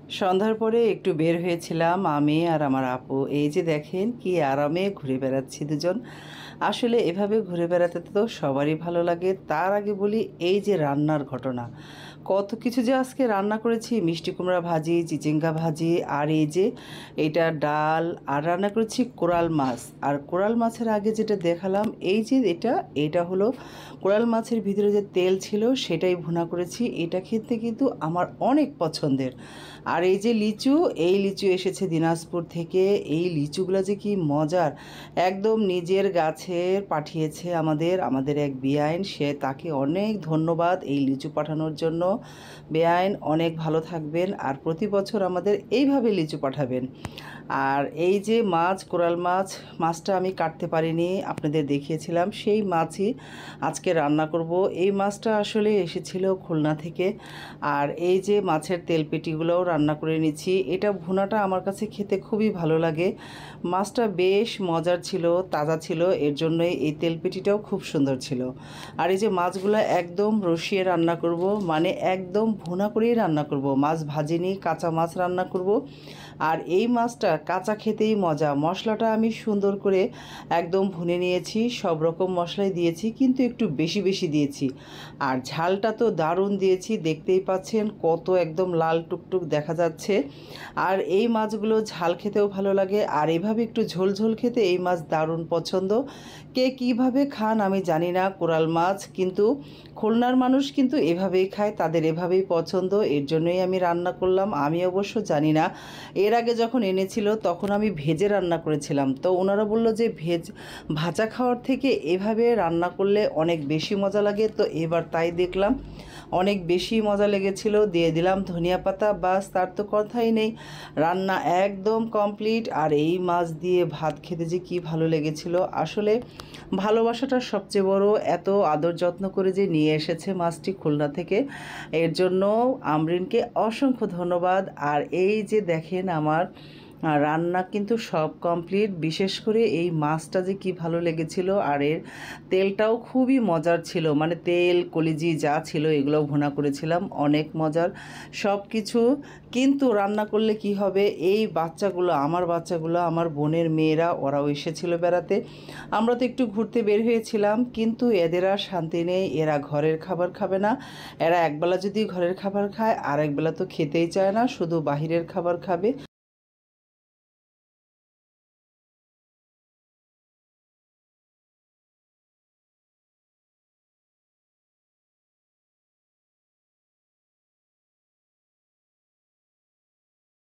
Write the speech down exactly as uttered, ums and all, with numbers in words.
সন্ধ্যার পরে একটু বের হয়েছিলাম আমি আর আমার আপু। এই যে দেখেন কি আরামে ঘুরে বেড়াচ্ছি দুজন। আসলে এভাবে ঘুরে বেড়াতে তো সবারই ভালো লাগে। তার আগে বলি, এই যে রান্নার ঘটনা, কত কিছু যে আজকে রান্না করেছি। মিষ্টি কুমড়া ভাজি, চিচিঙ্গা ভাজি, আর এই যে এটা ডাল, আর রান্না করেছি কোরাল মাছ। আর কোরাল মাছের আগে যেটা দেখালাম, এই যে এটা এটা হলো কোরাল মাছের ভিতরে যে তেল ছিল সেটাই ভুনা করেছি। এটা খেতে কিন্তু আমার অনেক পছন্দের। আর এই যে লিচু, এই লিচু এসেছে দিনাজপুর থেকে। এই লিচুগুলো যে কি মজার, একদম নিজের গাছের পাঠিয়েছে আমাদের আমাদের এক বেআইন। সে তাকে অনেক ধন্যবাদ এই লিচু পাঠানোর জন্য। বেআইন অনেক ভালো থাকবেন, আর প্রতি বছর আমাদের এইভাবে লিচু পাঠাবেন। আর এই যে মাছ, কোরাল মাছ, মাছটা আমি কাটতে পারিনি, আপনাদের দেখিয়েছিলাম। সেই মাছই আজকে রান্না করব। এই মাছটা আসলে এসেছিল খুলনা থেকে। আর এই যে মাছের তেলপেটিগুলোও রান্না করে নিচ্ছি। এটা ভুনাটা আমার কাছে খেতে খুবই ভালো লাগে। মাছটা বেশ মজার ছিল, তাজা ছিল, এর জন্যই এই তেলপেটিটাও খুব সুন্দর ছিল। আর এই যে মাছগুলো একদম রসিয়ে রান্না করব, মানে একদম ভুনা করেই রান্না করব। মাছ ভাজিনি, কাঁচা মাছ রান্না করব। আর এই মাছটা কাঁচা খেতেই মজা। মশলাটা আমি সুন্দর করে একদম ভুনে নিয়েছি, সব রকম মশলাই দিয়েছি, কিন্তু একটু বেশি বেশি দিয়েছি। আর ঝালটা তো দারুণ দিয়েছি, দেখতেই পাচ্ছেন কত একদম লাল টুকটুক দেখা যাচ্ছে। আর এই মাছগুলো ঝাল খেতেও ভালো লাগে, আর এভাবে একটু ঝোল ঝোল খেতে এই মাছ দারুণ পছন্দ। কে কীভাবে খান আমি জানি না কোরাল মাছ, কিন্তু খুলনার মানুষ কিন্তু এভাবেই খায়, তাদের এভাবেই পছন্দ, এর জন্যই আমি রান্না করলাম। আমি অবশ্য জানি না, এর আগে যখন এনেছিল তখন আমি ভেজে রান্না করেছিলাম, তো ওনারা বললো যে ভেজ ভাজা খাওয়ার থেকে এভাবে রান্না করলে অনেক বেশি মজা লাগে। তো এবার তাই দেখলাম, অনেক বেশি মজা লেগেছিল, দিয়ে দিলাম ধনিয়া পাতা, বাস তার তো কথাই নেই। রান্না একদম কমপ্লিট। আর এই মাছ দিয়ে ভাত খেতে যে কি ভালো লেগেছিল। আসলে ভালোবাসাটা সবচেয়ে বড়। এত আদর যত্ন করে যে নিয়ে এসেছে মাছটি খুলনা থেকে, এর জন্য আমরিনকে অসংখ্য ধন্যবাদ। আর এই যে দেখেন আমার রান্না কিন্তু সব কমপ্লিট। বিশেষ করে এই মাছটা যে কি ভালো লেগেছিল, আর এর তেলটাও খুবই মজার ছিল, মানে তেল কলিজি যা ছিল এগুলো ভুনা করেছিলাম, অনেক মজার সব কিছু। কিন্তু রান্না করলে কি হবে, এই বাচ্চাগুলো, আমার বাচ্চাগুলো, আমার বোনের মেয়েরা, ওরাও এসেছিল বেড়াতে। আমরা তো একটু ঘুরতে বের হয়েছিলাম, কিন্তু এদের আর শান্তি নেই। এরা ঘরের খাবার খাবে না। এরা একবেলা যদি ঘরের খাবার খায়, আর একবেলা তো খেতেই চায় না, শুধু বাহিরের খাবার খাবে।